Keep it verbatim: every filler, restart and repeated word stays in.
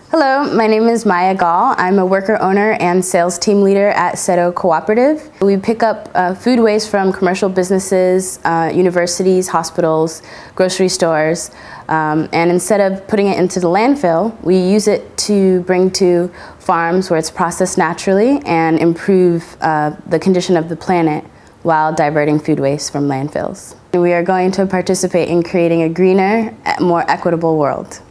Hello, my name is Maya Gaul. I'm a worker owner and sales team leader at CERO Cooperative. We pick up uh, food waste from commercial businesses, uh, universities, hospitals, grocery stores, um, and instead of putting it into the landfill, we use it to bring to farms where it's processed naturally and improve uh, the condition of the planet while diverting food waste from landfills. We are going to participate in creating a greener, more equitable world.